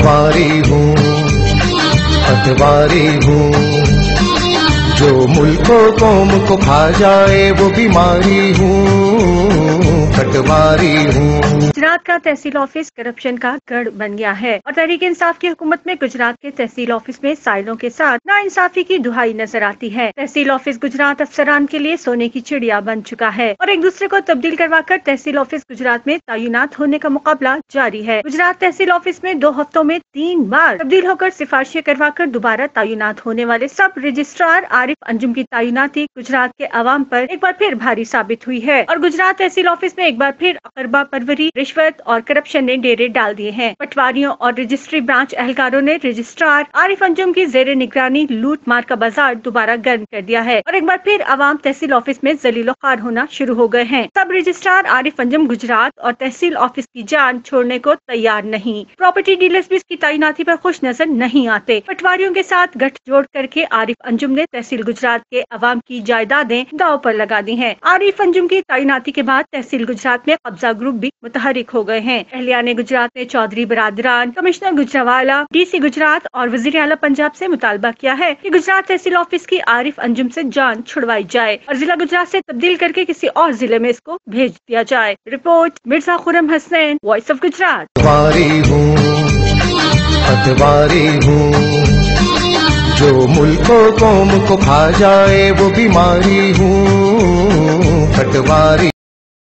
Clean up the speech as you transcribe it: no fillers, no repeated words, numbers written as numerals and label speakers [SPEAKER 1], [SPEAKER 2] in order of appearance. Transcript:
[SPEAKER 1] पटवारी हूँ, पटवारी हूँ, जो मुल्क कौम को खा जाए वो बीमारी हूँ, पटवारी हूँ।
[SPEAKER 2] गुजरात का तहसील ऑफिस करप्शन का गढ़ बन गया है और तहरीक इंसाफ की हुकूमत में गुजरात के तहसील ऑफिस में साइलों के साथ नाइंसाफी की दुहाई नजर आती है। तहसील ऑफिस गुजरात अफसरान के लिए सोने की चिड़िया बन चुका है और एक दूसरे को तब्दील करवाकर तहसील ऑफिस गुजरात में तैनात होने का मुकाबला जारी है। गुजरात तहसील ऑफिस में 2 हफ्तों में 3 बार तब्दील होकर सिफारिशें करवाकर दोबारा तैनात होने वाले सब रजिस्ट्रार आरिफ अंजुम की तैनाती गुजरात के अवाम पर एक बार फिर भारी साबित हुई है और गुजरात तहसील ऑफिस में एक बार फिर अकरबा परवरी, रिश्वत और करप्शन ने डेरे डाल दिए हैं। पटवारियों और रजिस्ट्री ब्रांच एहलकारों ने रजिस्ट्रार आरिफ अंजुम की जेरे निगरानी लूट मार का बाजार दोबारा गर्म कर दिया है और एक बार फिर अवाम तहसील ऑफिस में जलीलो ख्वार होना शुरू हो गए हैं। सब रजिस्ट्रार आरिफ अंजुम गुजरात और तहसील ऑफिस की जान छोड़ने को तैयार नहीं। प्रॉपर्टी डीलर्स भी इसकी तैनाती पर खुश नजर नहीं आते। पटवारियों के साथ गठजोड़ करके आरिफ अंजुम ने तहसील गुजरात के अवाम की जायदादें दांव पर लगा दी हैं। आरिफ अंजुम की तैनाती के बाद तहसील गुजरात में कब्जा ग्रुप भी मुतहरिक हो गए हैं। अहलियाने गुजरात ने चौधरी बरादरान, कमिश्नर गुजरावाला, डीसी गुजरात और वजीर आला पंजाब से मुतालबा किया है कि गुजरात तहसील ऑफिस की आरिफ अंजुम से जान छुड़वाई जाए और जिला गुजरात से तब्दील करके किसी और जिले में इसको भेज दिया जाए। Report Mirza Khurram Hasnain, voice of Gujrat.
[SPEAKER 1] पटवारी हूँ, पटवारी हूँ, जो मुल्क कौम को खा जाए वो बीमारी हूँ, पटवारी।